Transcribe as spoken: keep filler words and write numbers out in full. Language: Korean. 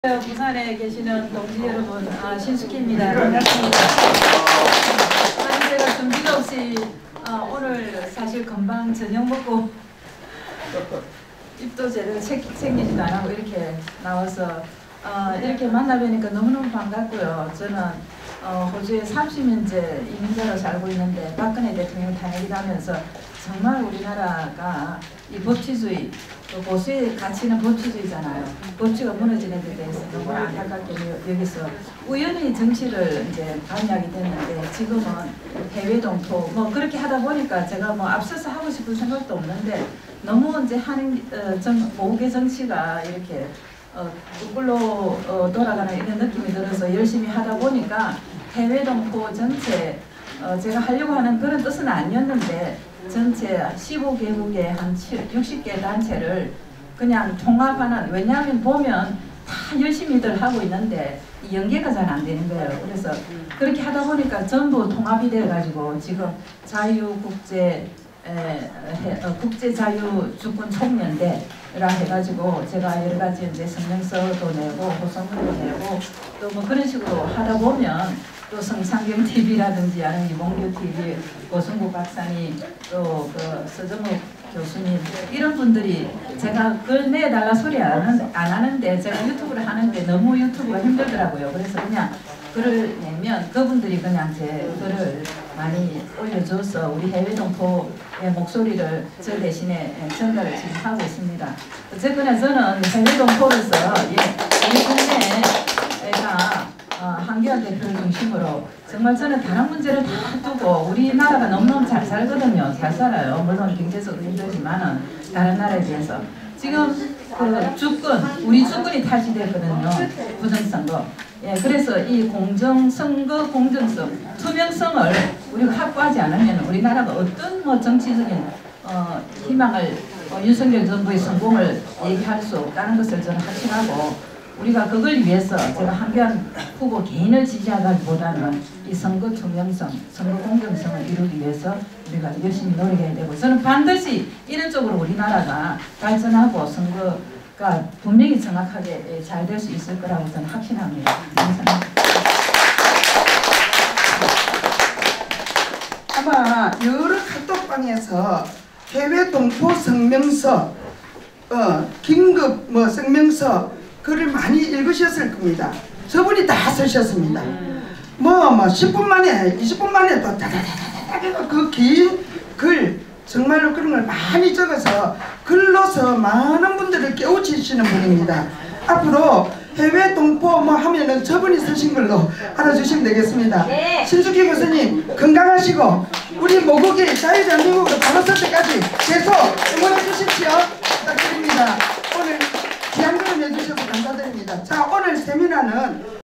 부산에 계시는 동지 여러분, 아, 신숙희입니다. 반갑습니다. 아니, 제가 준비도 없이 아, 오늘 사실 금방 저녁 먹고 입도 제대로 책, 챙기지도 안 하고 이렇게 나와서 어, 이렇게 만나 뵈니까 너무너무 반갑고요. 저는 어, 호주에 삼십 년째 이민자로 살고 있는데 박근혜 대통령 탄핵이 나면서 정말 우리나라가 이 법치주의, 또 보수의 가치는 법치주의잖아요. 법치가 무너지는 데 대해서 너무 안타깝게 여기서 우연히 정치를 이제 반영이 됐는데 지금은 해외 동포 뭐 그렇게 하다 보니까 제가 뭐 앞서서 하고 싶은 생각도 없는데 너무 이제 한 어, 정, 모국의 정치가 이렇게 어, 거꾸로 어, 돌아가는 이런 느낌이 들어서 열심히 하다 보니까 해외 동포 전체 어, 제가 하려고 하는 그런 뜻은 아니었는데 전체 십오 개국의 한 육십 개 단체를 그냥 통합하는, 왜냐하면 보면 다 열심히들 하고 있는데 연계가 잘 안 되는 거예요. 그래서 그렇게 하다 보니까 전부 통합이 돼가지고 지금 자유국제 에, 어, 국제자유주권 총연대라 해가지고 제가 여러 가지 이제 성명서도 내고 호소문도 내고 또 뭐 그런 식으로 하다 보면 또 성창경 티비라든지 아니면 이몽규 티비, 고승국 박사님, 또 그 서정욱 교수님 이런 분들이 제가 그걸 내달라 소리 안, 안 하는데 제가 유튜브를 하는데 너무 유튜브가 힘들더라고요. 그래서 그냥 글을 내면 그분들이 그냥 제 글을 많이 올려줘서 우리 해외 동포의 목소리를 저 대신에 전달을 지금 하고 있습니다. 어쨌거나 저는 해외 동포로서 예, 우리 국내가 어, 한기환 대표를 중심으로 정말 저는 다른 문제를 다 두고 우리나라가 너무너무 잘 살거든요. 잘 살아요. 물론 경제적으로 힘들지만은 다른 나라에 비해서 지금 그 주권, 우리 주권이 탈취됐거든요. 부정선거. 예, 그래서 이 공정, 선거 공정성, 투명성을 우리가 확보하지 않으면 우리나라가 어떤 뭐 정치적인 어, 희망을 어, 윤석열 정부의 성공을 얘기할 수 없다는 것을 저는 확신하고 우리가 그걸 위해서 제가 한기환 후보 개인을 지지하기보다는 이 선거 투명성, 선거 공정성을 이루기 위해서 우리가 열심히 노력해야 되고 저는 반드시 이런 쪽으로 우리나라가 발전하고 선거가 분명히 정확하게 잘 될 수 있을 거라고 저는 확신합니다. 감사합니다. 아마 여러 카톡방에서 해외 동포 성명서, 어, 긴급 뭐 성명서 글을 많이 읽으셨을 겁니다. 저분이 다 쓰셨습니다. 뭐, 뭐, 십 분 만에, 이십 분 만에 또 다다다다다 그 긴 글, 정말로 그런 걸 많이 적어서 글로서 많은 분들을 깨우치시는 분입니다. 앞으로 해외 동포 뭐 하면은 저분이 쓰신 걸로 알아주시면 되겠습니다. 네. 신숙희 교수님, 건강하시고, 우리 모국이 자유대한민국으로 바로 설 때까지 계속 응원해 주십시오. 부탁드립니다. 오늘 귀한 걸음 해주셔서 감사드립니다. 자, 오늘 세미나는